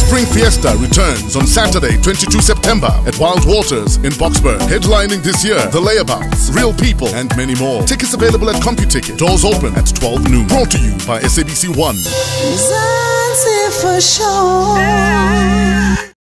Spring Fiesta returns on Saturday, 22 September at Wild Waters in Boksburg. Headlining this year, The Layabouts, Real People, and many more. Tickets available at CompuTicket. Doors open at 12 noon. Brought to you by SABC 1. For sure.